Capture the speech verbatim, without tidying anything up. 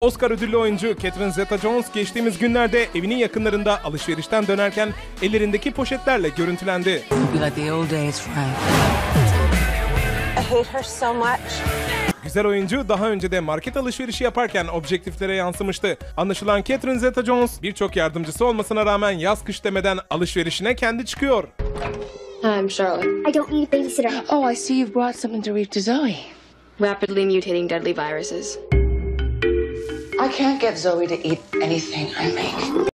Oscar ödüllü oyuncu Catherine Zeta-Jones geçtiğimiz günlerde evinin yakınlarında alışverişten dönerken ellerindeki poşetlerle görüntülendi. Be like the old days, Frank. I hate her so much. Güzel oyuncu daha önce de market alışverişi yaparken objektiflere yansımıştı. Anlaşılan Catherine Zeta-Jones birçok yardımcısı olmasına rağmen yaz kış demeden alışverişine kendi çıkıyor. Hi, I'm Charlotte. I don't need a babysitter. Oh, I see you've brought something to read to Zoe. Rapidly mutating deadly viruses. I can't get Zoe to eat anything I make.